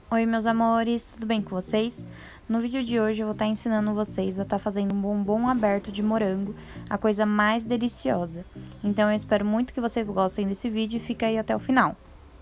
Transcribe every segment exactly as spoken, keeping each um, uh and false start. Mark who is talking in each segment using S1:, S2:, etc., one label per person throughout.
S1: Oi meus amores, tudo bem com vocês? No vídeo de hoje eu vou estar ensinando vocês a estar fazendo um bombom aberto de morango, a coisa mais deliciosa. Então eu espero muito que vocês gostem desse vídeo e fica aí até o final.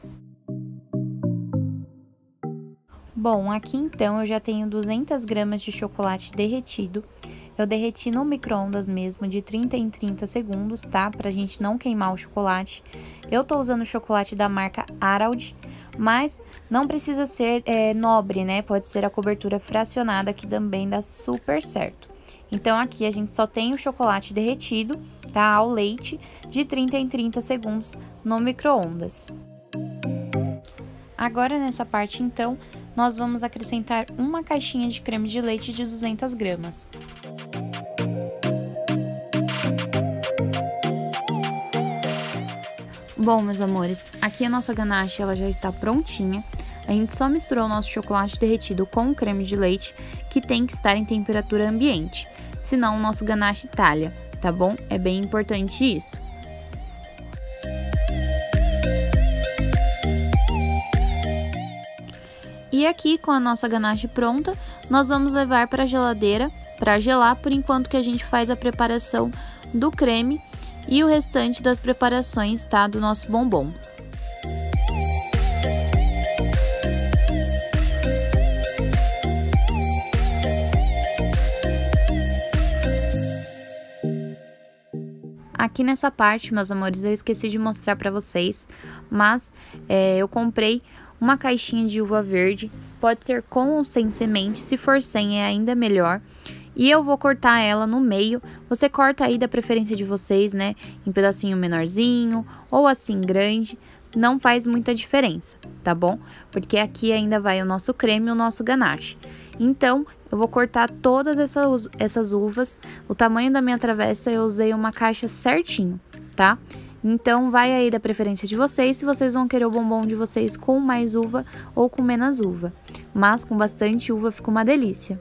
S1: Bom, aqui então eu já tenho duzentas gramas de chocolate derretido. Eu derreti no micro-ondas mesmo, de trinta em trinta segundos, tá? Pra gente não queimar o chocolate. Eu tô usando chocolate da marca Arald, mas não precisa ser é, nobre, né? Pode ser a cobertura fracionada, que também dá super certo. Então, aqui a gente só tem o chocolate derretido, tá? Ao leite, de trinta em trinta segundos no micro-ondas. Agora, nessa parte, então, nós vamos acrescentar uma caixinha de creme de leite de duzentas gramas. Bom, meus amores, aqui a nossa ganache ela já está prontinha. A gente só misturou o nosso chocolate derretido com o creme de leite, que tem que estar em temperatura ambiente, senão o nosso ganache talha, tá bom? É bem importante isso. E aqui, com a nossa ganache pronta, nós vamos levar para a geladeira para gelar por enquanto que a gente faz a preparação do creme e o restante das preparações, tá, do nosso bombom. Aqui nessa parte, meus amores, eu esqueci de mostrar pra vocês, mas é, eu comprei uma caixinha de uva verde, pode ser com ou sem semente, se for sem é ainda melhor. E eu vou cortar ela no meio, você corta aí da preferência de vocês, né, em pedacinho menorzinho ou assim grande, não faz muita diferença, tá bom? Porque aqui ainda vai o nosso creme e o nosso ganache. Então, eu vou cortar todas essas, essas uvas, o tamanho da minha travessa eu usei uma caixa certinho, tá? Então, vai aí da preferência de vocês, se vocês vão querer o bombom de vocês com mais uva ou com menos uva. Mas com bastante uva fica uma delícia.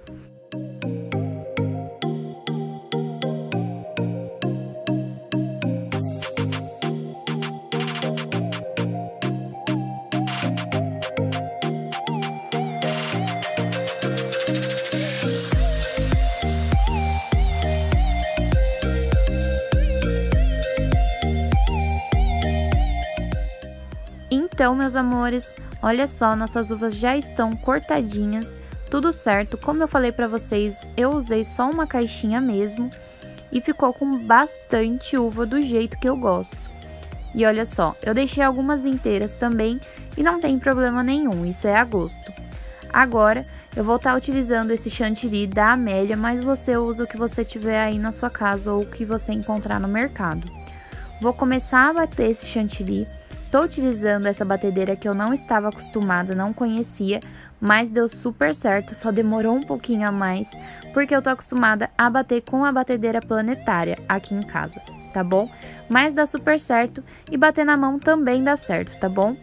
S1: Então, meus amores, olha só, nossas uvas já estão cortadinhas, tudo certo. Como eu falei pra vocês, eu usei só uma caixinha mesmo e ficou com bastante uva do jeito que eu gosto. E olha só, eu deixei algumas inteiras também e não tem problema nenhum, isso é a gosto. Agora, eu vou estar utilizando esse chantilly da Amélia, mas você usa o que você tiver aí na sua casa ou o que você encontrar no mercado. Vou começar a bater esse chantilly. Tô utilizando essa batedeira que eu não estava acostumada, não conhecia, mas deu super certo, só demorou um pouquinho a mais, porque eu tô acostumada a bater com a batedeira planetária aqui em casa, tá bom? Mas dá super certo e bater na mão também dá certo, tá bom?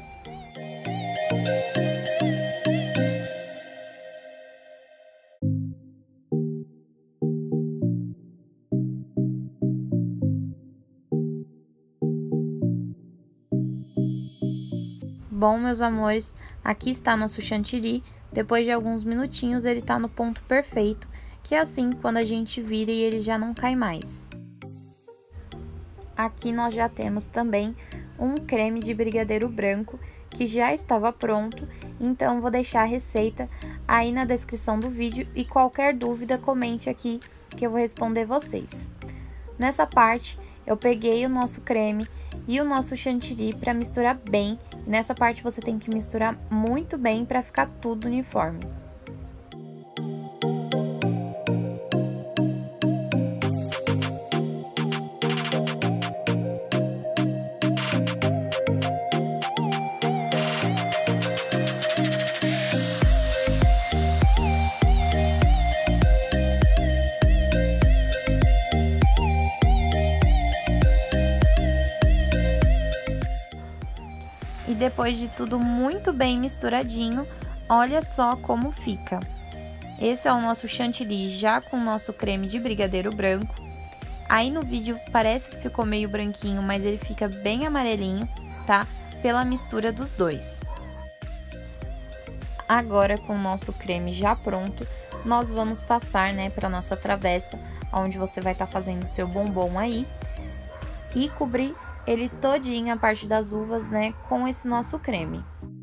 S1: Bom, meus amores, aqui está nosso chantilly. Depois de alguns minutinhos ele tá no ponto perfeito, que é assim quando a gente vira e ele já não cai mais. Aqui nós já temos também um creme de brigadeiro branco que já estava pronto, então vou deixar a receita aí na descrição do vídeo e qualquer dúvida comente aqui que eu vou responder vocês. Nessa parte eu peguei o nosso creme e o nosso chantilly para misturar bem. Nessa parte você tem que misturar muito bem para ficar tudo uniforme. E depois de tudo muito bem misturadinho, olha só como fica. Esse é o nosso chantilly já com o nosso creme de brigadeiro branco. Aí no vídeo parece que ficou meio branquinho, mas ele fica bem amarelinho, tá? Pela mistura dos dois. Agora, com o nosso creme já pronto, nós vamos passar, né, para nossa travessa, onde você vai estar tá fazendo o seu bombom aí, e cobrir ele todinho, a parte das uvas, né, com esse nosso creme.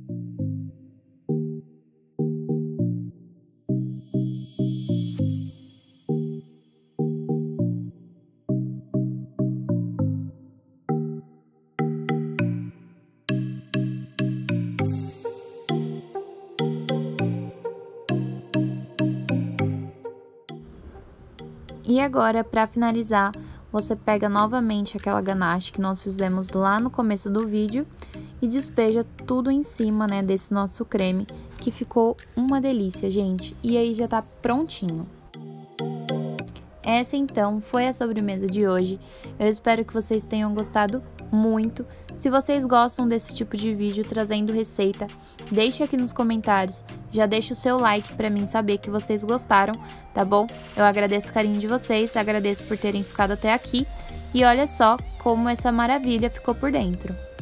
S1: E agora, para finalizar, você pega novamente aquela ganache que nós fizemos lá no começo do vídeo e despeja tudo em cima, né, desse nosso creme, que ficou uma delícia, gente. E aí já tá prontinho. Essa então foi a sobremesa de hoje. Eu espero que vocês tenham gostado muito. Se vocês gostam desse tipo de vídeo trazendo receita, deixe aqui nos comentários. Já deixa o seu like para mim saber que vocês gostaram, tá bom? Eu agradeço o carinho de vocês, agradeço por terem ficado até aqui. E olha só como essa maravilha ficou por dentro.